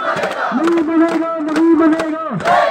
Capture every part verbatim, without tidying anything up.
नहीं बनेगा, नहीं बनेगा।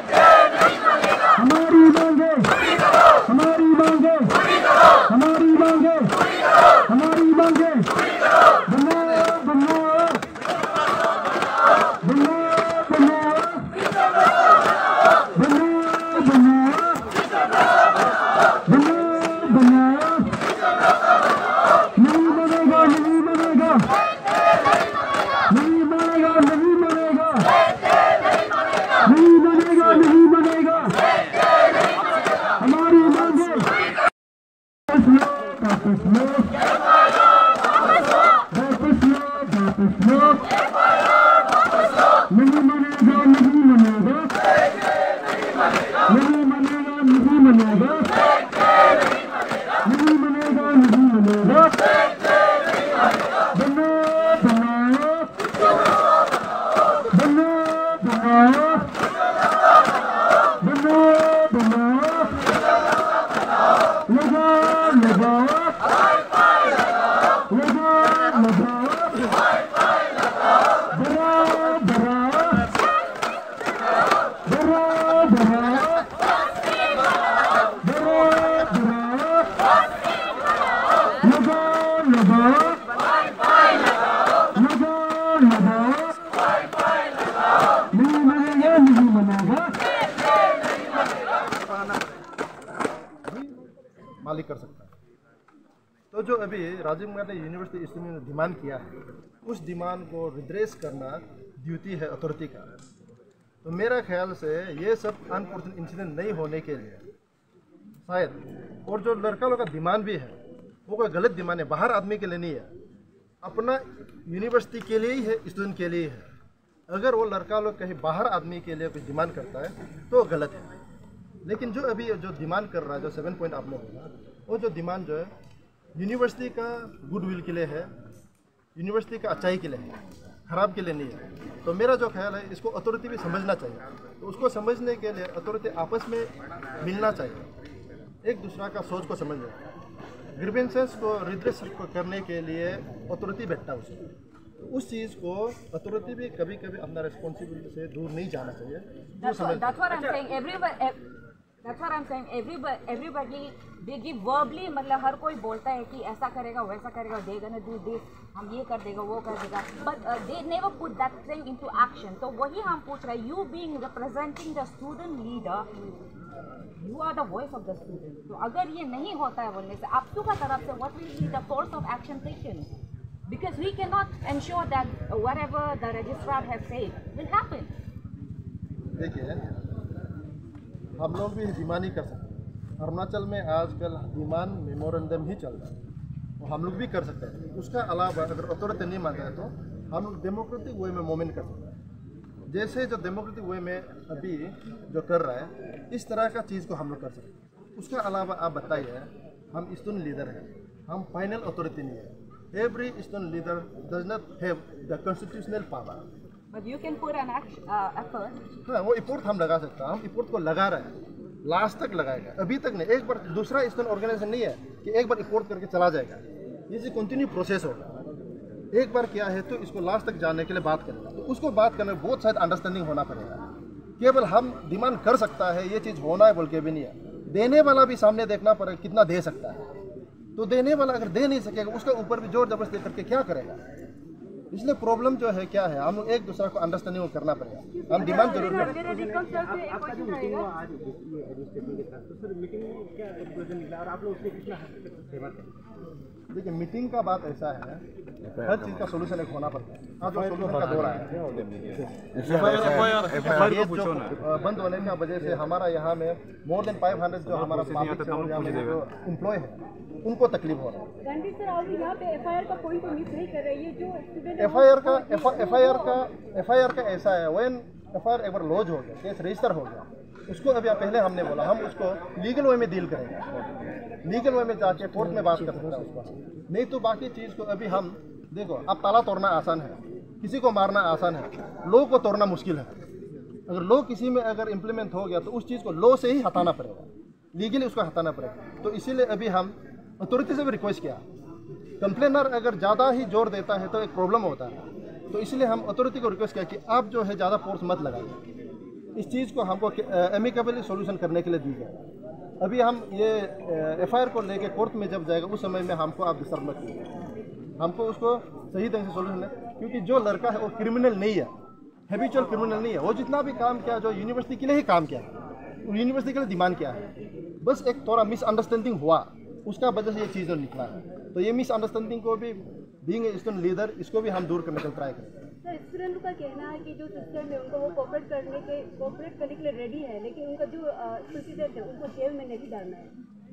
हमारी मांगे, हमारी मांगे, हमारी मांगे, हमारी मांगे। बनाओ, बनाओ, बनाओ, बनाओ, बनाओ, बनाओ, बनाओ, बनाओ। नहीं बनेगा, नहीं बनेगा, नहीं बनेगा, नहीं बनेगा, नहीं बनेगा, नहीं बनेगा। हमारी मांगे वापस लो, वापस लो, वापस लो, वापस लो। नहीं बनेगा, नहीं बनेगा, नहीं बनेगा, नहीं बनेगा, नहीं बनेगा, नहीं बनेगा। बनाओ, बनाओ, बनाओ, बनाओ, बनाओ, बनाओ। लगाओ, लगाओ, लगाओ, लगाओ। बढ़ाओ, बढ़ाओ, बढ़ाओ, बढ़ाओ, बढ़ाओ, बढ़ाओ। लगाओ, लगाओ, लगाओ, लगाओ। नहीं बनेगा, नहीं बनेगा। मालिक कर सकता है। तो जो अभी राजीव गांधी यूनिवर्सिटी इस्लामी ने डिमांड किया है, उस डिमांड को रिड्रेस करना ड्यूटी है अथॉरिटी का। तो मेरा ख्याल से ये सब अनफॉर्चुनेट इंसिडेंट नहीं होने के लिए शायद, और जो लड़का लोग का डिमांड भी है वो कोई गलत डिमांड है, बाहर आदमी के लिए नहीं है, अपना यूनिवर्सिटी के लिए ही है, स्टूडेंट के लिए है। अगर वो लड़का लोग कहीं बाहर आदमी के लिए कुछ डिमांड करता है तो गलत है। लेकिन जो अभी जो डिमांड कर रहा है, जो सेवन पॉइंट आपने बोला, वो जो डिमांड जो है यूनिवर्सिटी का गुडविल के लिए है, यूनिवर्सिटी का अच्छाई के लिए है, खराब के लिए नहीं है। तो मेरा जो ख्याल है इसको अथॉरिटी भी समझना चाहिए। तो उसको समझने के लिए अथॉरिटी आपस में मिलना चाहिए, एक दूसरा का सोच को समझना। ग्रीवेंसेस को रिड्रेस करने के लिए अथॉरिटी बैठता है उसमें, तो उस चीज़ को अथॉरिटी भी कभी कभी अपना रिस्पॉन्सिबिलिटी से दूर नहीं जाना चाहिए। That's what, that's what I'm saying. Everybody, that's what I'm saying. Everybody, everybody, they give verbally. मतलब हर कोई बोलता है कि ऐसा करेगा, वैसा करेगा, they're gonna do this, हम ये कर देगा, वो कर देगा. But uh, they never put that thing into action. तो वही हम पूछ रहे हैं. You being representing the student leader, you are the voice of the student. तो अगर ये नहीं होता है बोलने से, आप का तरफ से what will be the course of action taken? Because we cannot ensure that whatever the registrar has said will happen. देखिए, हम लोग भी डिमांड ही कर सकते हैं। अरुणाचल में आजकल डिमांड मेमोरेंडम ही चल रहा है, वो हम लोग भी कर सकते हैं। उसका अलावा अगर अथॉरिटी नहीं मानता है तो हम लोग डेमोक्रेटिक वे में मूवमेंट कर सकते हैं। जैसे जो डेमोक्रेटिक वे में अभी जो कर रहा है, इस तरह का चीज़ को हम लोग कर सकते हैं। उसका अलावा आप बताइए, हम स्टूडेंट लीडर हैं, हम फाइनल अथॉरिटी नहीं है। Every student leader does not have the constitutional power. But you can put an action, uh, effort. हाँ, वो इपोर्ट हम लगा सकते हैं। हम इपोर्ट को लगा रहे हैं, लास्ट तक लगाएगा। अभी तक नहीं, एक बार दूसरा स्टूडेंट ऑर्गेनाइजेशन नहीं है कि एक बार इपोर्ट करके चला जाएगा। ये कंटिन्यू प्रोसेस होगा। एक बार किया है तो इसको लास्ट तक जाने के लिए बात करेगा। तो उसको बात करने में बहुत शायद अंडरस्टैंडिंग होना पड़ेगा। केवल हम डिमांड कर सकता है, ये चीज़ होना है बोल के भी नहीं है। देने वाला भी सामने देखना पड़ेगा कितना दे सकता है। तो देने वाला अगर दे नहीं सकेगा, उसका ऊपर भी जोर जबरदस्ती करके क्या करेगा? इसलिए प्रॉब्लम जो है क्या है, हम लोग एक दूसरे को अंडरस्टैंडिंग करना पड़ेगा। हम डिमांड जरूर देखिए, मीटिंग का बात ऐसा है, हर चीज़ का सोल्यूशन एक होना पड़ता है। हाँ, जो सोल्यूशन का दौर है, बंद होने की वजह से हमारा यहाँ में मोर देन फाइव हंड्रेड जो हमारा एम्प्लॉय है उनको तकलीफ हो रहा है। एफ आई आर का पॉइंट तो मिस नहीं कर रही है। जो एफ आई आर का एफ आई आर का एफ आई आर का ऐसा है, व्हेन एफ आई आर एक बार लॉज हो गया, केस रजिस्टर हो गया, उसको अभी पहले हमने बोला हम उसको लीगल वे में डील करेंगे। लीगल वे में जाके कोर्ट में बात कर सकते हैं उसको। नहीं तो बाकी चीज़ को अभी हम देखो, अब ताला तोड़ना आसान है, किसी को मारना आसान है, लॉ को तोड़ना मुश्किल है। अगर लॉ किसी में अगर इम्प्लीमेंट हो गया तो उस चीज़ को लॉ से ही हटाना पड़ेगा, लीगली उसको हटाना पड़ेगा। तो इसीलिए अभी हम अथॉरिटी से भी रिक्वेस्ट किया, कंप्लेनर अगर ज़्यादा ही जोर देता है तो एक प्रॉब्लम होता है। तो इसलिए हम अथॉरिटी को रिक्वेस्ट किया कि आप जो है ज़्यादा फोर्स मत लगाइए, इस चीज़ को हमको एमिकेबली सॉल्यूशन करने के लिए दी जाए। अभी हम ये एफ आई आर को लेके कोर्ट में जब जाएगा उस समय में हमको आप डिस्टर्ब मत कीजिए, हमको उसको सही ढंग से सॉल्यूशन है, क्योंकि जो लड़का है वो क्रिमिनल नहीं है, हैबिचुअल क्रिमिनल नहीं है। वो जितना भी काम किया जो यूनिवर्सिटी के लिए ही काम किया, यूनिवर्सिटी के लिए डिमांड किया है, बस एक थोड़ा मिसअंडरस्टैंडिंग हुआ, उसका वजह से ये चीज़ निकला है। तो ये मिसअंडरस्टैंडिंग को भी बीइंग ए स्टूडेंट लीडर इसको भी हम दूर करने का ट्राई करेंगे। सर, स्टूडेंट का कहना है कि जो सिस्टम है उनको वो कोऑपरेट करने के कोऑपरेट करने के लिए रेडी है, लेकिन उनका जो प्रेसिडेंट है उनको जेल में नहीं डालना है।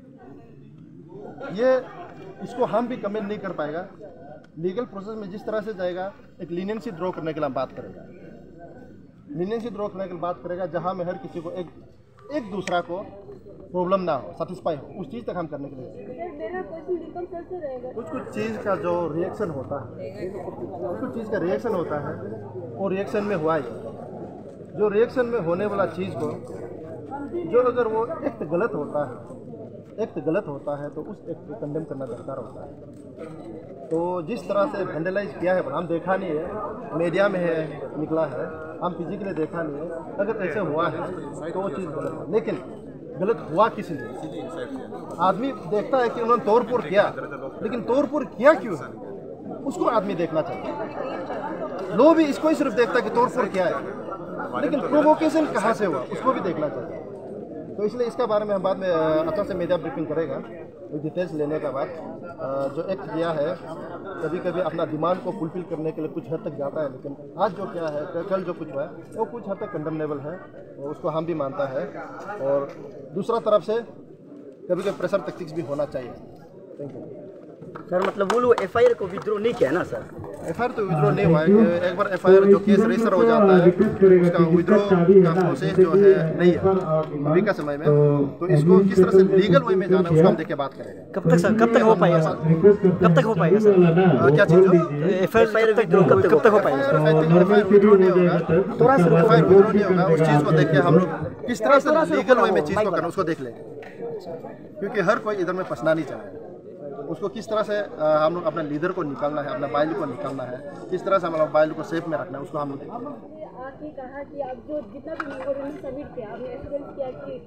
ये इसको हम भी कमेंट नहीं कर पाएगा। लीगल प्रोसेस में जिस तरह से जाएगा एक लीनियंसी ड्रॉ करने के लिए हम बात करेगा, लीनियंसी ड्रॉ करने के लिए बात करेगा जहाँ में हर किसी को एक एक दूसरा को प्रॉब्लम ना हो, सेटिस्फाई हो, उस चीज़ तक हम करने के लिए। मेरा क्वेश्चन बिल्कुल सर से रहेगा, कुछ कुछ चीज़ का जो रिएक्शन होता है, कुछ कुछ चीज़ का रिएक्शन होता है, वो रिएक्शन में हुआ ही, जो रिएक्शन में होने वाला चीज़ को जो अगर वो एक्ट गलत होता है, एक्ट गलत होता है तो उस एक्ट को कंडेम करना दरकार होता है। तो जिस तरह से वेंडलाइज किया है हम देखा नहीं है, मीडिया में है निकला है, हम फिजिकली देखा नहीं है। अगर ऐसे हुआ है तो वो चीज़ गलत है, लेकिन गलत हुआ किस लिए? आदमी देखता है कि उन्होंने तोड़फोड़ किया, लेकिन तोड़फोड़ किया क्यों है उसको आदमी देखना चाहिए। लोग भी इसको ही सिर्फ देखता है कि तोड़फोड़ किया है, लेकिन प्रोवोकेशन कहाँ से हुआ उसको भी देखना चाहिए। तो इसलिए इसका बारे में हम बाद में अच्छा से मीडिया ब्रीफिंग करेगा, डिटेल्स लेने का बाद जो एक्ट किया है कभी कभी अपना डिमांड को फुलफिल करने के लिए कुछ हद तक जाता है, लेकिन आज जो क्या है, कल जो कुछ हुआ है वो कुछ हद तक कंडेमनेबल है, उसको हम भी मानता है। और दूसरा तरफ से कभी कभी प्रेशर टैक्टिक्स भी होना चाहिए। Thank you sir. मतलब वो लोग एफ आई आर को विड्रॉ नहीं किया ना सर? एफ आई आर तो विड्रॉ नहीं हुआ है। एक बार एफ आई आर जो केस रजिस्टर हो जाता है उसका विड्रॉ का प्रोसेस जो है नहीं है अभी का समय में, तो इसको किस तरह से लीगल वे में जाना है उसको हम देख के बात करेंगे। कब तक सर, कब तक हो पाएगा सर? कब तक हो पाएगा सर? क्या चीज़ एफ आई आर विड्रॉ कब तक कब तक हो पाएगा? एफ आई आर विड्रॉ नहीं होगा, थोड़ा सा एफ आई आर विड्रॉ नहीं होगा। उस चीज़ को देख के हम लोग किस तरह से लीगल वे में चीज़ को करना उसको देख लेंगे, क्योंकि हर कोई इधर में फंसना नहीं चाहे। उसको किस तरह से हम लोग अपने लीडर को निकालना है, अपना बाइल को निकालना है, किस तरह से हम लोग बाइल को सेफ में रखना है उसको हम लोग देखेंगे। आपने कहा कि आप जो जितना भी मेमोरेंडम सबमिट किया आपने एविडेंस किया कि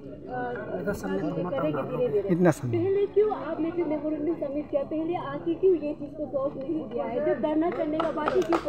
करेंगे धीरे धीरे, इतना समय पहले क्यों आपने जो मेमोरेंडम सबमिट किया पहले आके क्यों ये चीज़ को सॉल्व नहीं किया है? जब धरना करने का बाद ही क्यों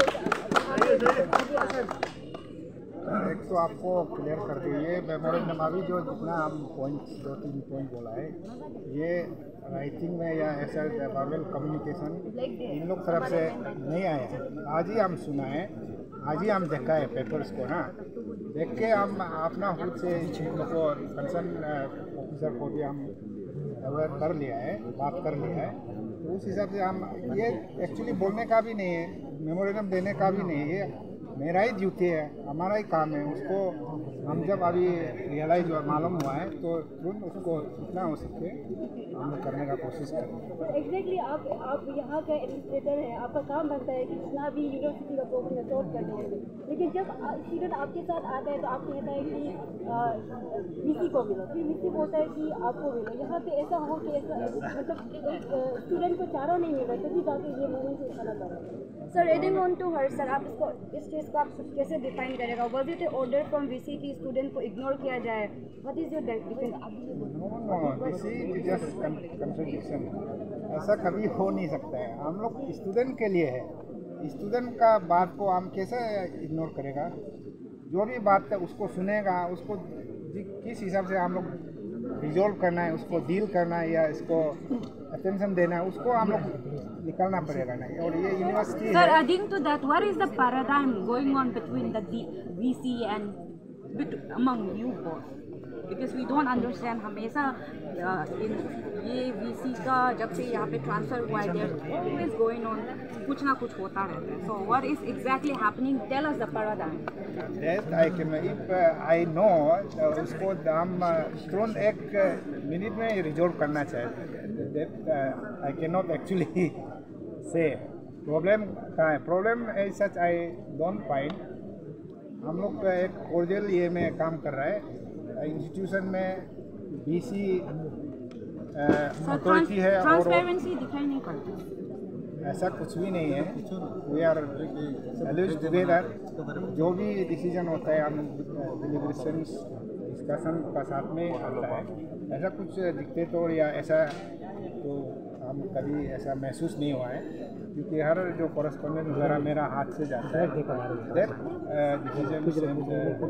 सोचा? एक तो आपको क्लियर कर दीजिए, मेमोरेंडम अभी जो जितना हम पॉइंट्स दो तीन पॉइंट बोला है, ये राइटिंग में या ऐसा वर्बल कम्युनिकेशन इन लोग तरफ से नहीं आया। आज ही हम सुना है, आज ही हम देखा है पेपर्स को ना, देख के हम अपना खुद से चीज़ों को कंसर्न ऑफिसर को भी हम अवेयर कर लिया है, बात कर लिया है। तो उस हिसाब से हम ये एक्चुअली बोलने का भी नहीं है, मेमोरेंडम देने का भी नहीं है, ये मेरा ही ड्यूटी है, हमारा ही काम है। उसको हम जब अभी रियलाइज और मालूम हुआ है तो तुरंत उसको जितना हो सके हम करने का कोशिश करें। एग्जैक्टली आप आप यहाँ का एडमिनिस्ट्रेटर है, आपका काम बनता है कि जितना भी यूनिवर्सिटी का प्रॉब्लम सॉल्व करने के लिए, लेकिन जब स्टूडेंट आपके साथ आता है तो आप कहता है कि वीसी को मिलो, फिर वीसी बोलता है कि आपको मिलो। यहाँ पे ऐसा हो कि ऐसा मतलब स्टूडेंट को चारा नहीं मिल रहा, तभी जाके ये मूवमेंट से उठाना पड़ रहा है। Sir, adding on to her sir, आप इसको इस चीज़ को आप कैसे डिफाइन करेगा? Was it order from VC की स्टूडेंट को इग्नोर किया जाए? What is your defence? Contradiction ऐसा कभी हो नहीं सकता है। हम लोग स्टूडेंट के लिए है, स्टूडेंट का बात को हम कैसे इग्नोर करेगा? जो भी बात है उसको सुनेगा, उसको किस हिसाब से हम लोग रिजोल्व करना है, उसको डील करना है या इसको अटेंशन देना है, उसको हम लोग निकालना पड़ेगा ना। और ये university Sir, adding to that, what is the paradigm going on between the V C and bet- among you both? Because we don't understand, हमेशा uh, in ये V C का जब से यहाँ पे ट्रांसफर हुआ है, there always going on, कुछ ना कुछ होता रहता है. So what is exactly happening? Tell us the paradigm. Yes, I can. If uh, I know, uh, उसको हम तुरंत एक मिनट में रिजोल्व करना चाहिए. That uh, I cannot actually say. Problem कहाँ है? Problem is such I don't find. हम लोग का एक कोर्डियल ये में काम कर रहा है. इंस्टीट्यूशन में बीसी अथॉरिटी है ट्रांसपेरेंसी दिखाई नहीं पड़ती. ऐसा कुछ भी नहीं है। We are always together. जो भी डिसीजन होता है हम डिलिब्रेशंस डिस्कशन का साथ में आता है। ऐसा कुछ डिक्टेटर या ऐसा तो हम कभी ऐसा महसूस नहीं हुआ है, क्योंकि हर जो कॉरेस्पॉन्डेंट वगैरह मेरा हाथ से जाता है। That decision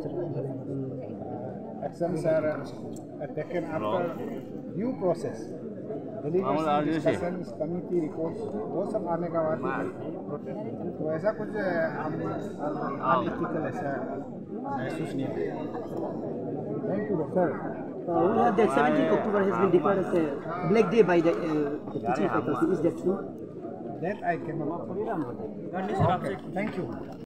actions are taken after due process. Discussions, committee reports, वो सब आने का बाद तो ऐसा कुछ हम अनइथिकल ऐसा महसूस नहीं हुआ। Thank you, sir. Uh, we heard that seventeenth October has been declared as a Black Day by the, uh, the teaching faculty. Is that true? That I cannot. Okay. Thank you.